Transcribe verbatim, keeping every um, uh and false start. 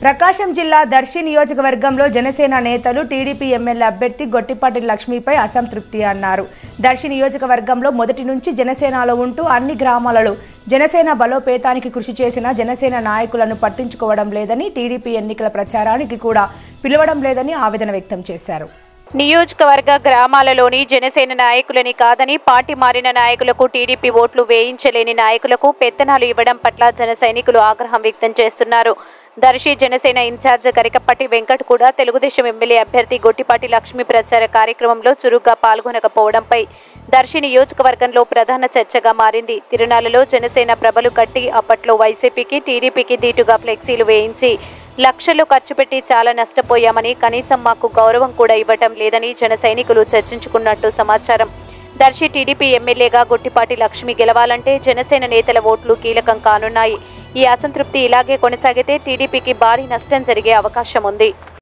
ప్రకాశం జిల్లా దర్శి నియోజకవర్గంలో జనసేన నేతలు టీడీపీ ఎమ్మెల్యే అభ్యర్థి గొట్టిపాటి లక్ష్మిపై అసంతృప్తి అన్నారు. దర్శి నియోజకవర్గంలో మొదటి నుంచి జనసేనలో ఉంటూ అన్ని గ్రామాలలో జనసేన బలోపేతానికి కృషి చేసిన జనసేన నాయకులను పట్టించుకోవడం లేదని, టీడీపీ ఎన్నికల ప్రచారానికి కూడా పిలవడం లేదని ఆవేదన వ్యక్తం చేశారు. నియోజకవర్గ గ్రామాలలోని జనసేన నాయకులని కాదని పార్టీ మారిన నాయకులకు టీడీపీ ఓట్లు వేయించలేని నాయకులకు పెత్తనాలు ఇవ్వడం పట్ల జన సైనికులు ఆగ్రహం వ్యక్తం చేస్తున్నారు. దర్శి జనసేన ఇన్ఛార్జ్ గరికపట్టి వెంకట్ కూడా తెలుగుదేశం ఎమ్మెల్యే అభ్యర్థి గొట్టిపాటి లక్ష్మి ప్రచార కార్యక్రమంలో చురుగ్గా పాల్గొనకపోవడంపై దర్శి నియోజకవర్గంలో ప్రధాన చర్చగా మారింది. తిరునాళ్లలో జనసేన ప్రభలు కట్టి అప్పట్లో వైసీపీకి టీడీపీకి దీటుగా ఫ్లెక్సీలు వేయించి లక్షలు ఖర్చు పెట్టి చాలా నష్టపోయామని, కనీసం మాకు గౌరవం కూడా ఇవ్వటం లేదని జన సైనికులు చర్చించుకున్నట్టు సమాచారం. దర్శి టీడీపీ ఎమ్మెల్యేగా గొట్టిపాటి లక్ష్మి గెలవాలంటే జనసేన నేతల ఓట్లు కీలకం కానున్నాయి. ఈ అసంతృప్తి ఇలాగే కొనసాగితే టీడీపీకి భారీ నష్టం జరిగే అవకాశం ఉంది.